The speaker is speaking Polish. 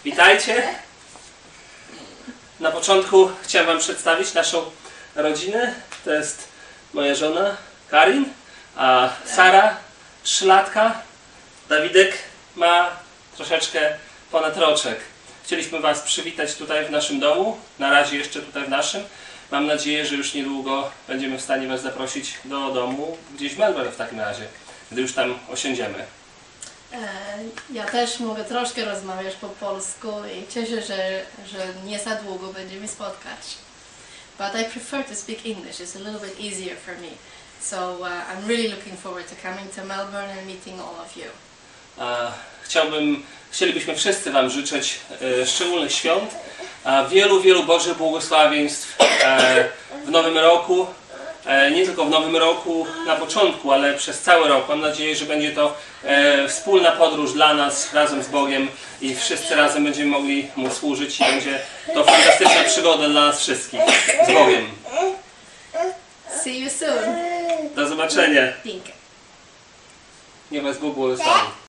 Witajcie. Na początku chciałem Wam przedstawić naszą rodzinę. To jest moja żona Karin, a Sara 3-latka. Dawidek ma troszeczkę ponad roczek. Chcieliśmy Was przywitać tutaj w naszym domu. Na razie jeszcze tutaj w naszym. Mam nadzieję, że już niedługo będziemy w stanie Was zaprosić do domu gdzieś w Melbourne w takim razie, gdy już tam osiądziemy. Ja też mogę troszkę rozmawiać po polsku i cieszę się, że nie za długo będziemy spotkać. But I prefer to speak English. It's a little bit easier for me. So I'm really looking forward to coming to Melbourne and meeting all of you. Chcielibyśmy wszyscy Wam życzyć szczególnych świąt, wielu Bożych błogosławieństw w Nowym Roku. Nie tylko w Nowym Roku na początku, ale przez cały rok. Mam nadzieję, że będzie to wspólna podróż dla nas razem z Bogiem i wszyscy razem będziemy mogli Mu służyć i będzie to fantastyczna przygoda dla nas wszystkich z Bogiem. See you soon. Do zobaczenia. Dzięki. Niech Was Bóg błogosławi.